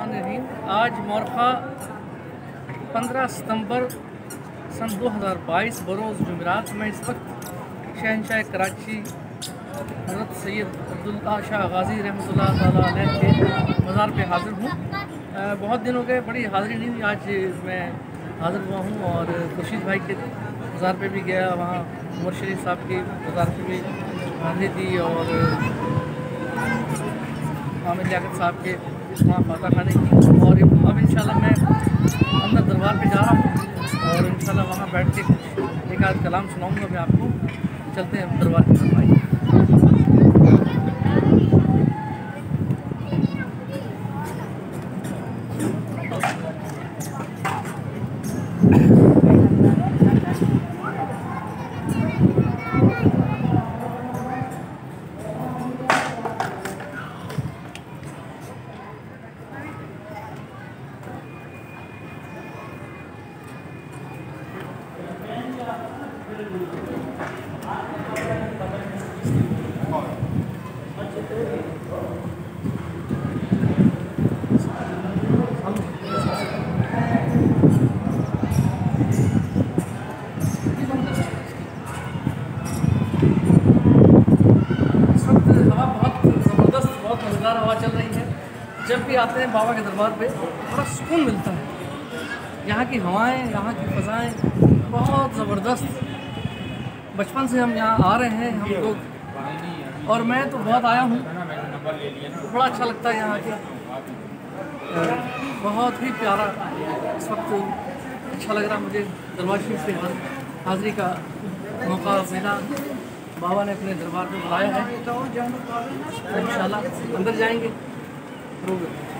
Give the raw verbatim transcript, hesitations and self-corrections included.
बिस्मिल्लाहिर्रहमानिर्रहीम। आज मौरखा पंद्रह सितंबर सन दो हज़ार बाईस बरोज़ जुमेरात में इस वक्त शहनशाह कराची हज़रत सैयद अब्दुल्ला शाह गाज़ी रहमतुल्लाह ताला अलैह के मज़ार पे हाज़िर हूँ। बहुत दिन हो गए, बड़ी हाज़िरी नहीं हुई। आज मैं हाज़िर हुआ हूँ और खुर्शीद भाई के मज़ार पे भी गया, वहाँ उमर शरीफ साहब के मज़ार पे भी हाज़िरी दी और हामिद लियाकत साहब के वहाँ फाता खाने की। और अब इंशाल्लाह मैं अंदर दरबार पे जा रहा हूँ और इंशाल्लाह वहाँ बैठ के कुछ एक आध कलाम सुनाऊँगा मैं आपको। चलते हैं दरबार की तरफ। आइए। हवा चल रही है। जब भी आते हैं बाबा के दरबार पे बड़ा सुकून मिलता है। यहाँ की हवाएं, यहाँ की फ़ज़ाएं बहुत ज़बरदस्त। बचपन से हम यहाँ आ रहे हैं हम लोग, और मैं तो बहुत आया हूँ, तो बड़ा अच्छा लगता है यहाँ के। बहुत ही प्यारा इस वक्त अच्छा लग रहा मुझे। दरबार शरीफ से हाज़िरी का मौका मिला, बाबा ने अपने दरबार में बुलाया है, तो इंशाल्लाह अंदर जाएंगे।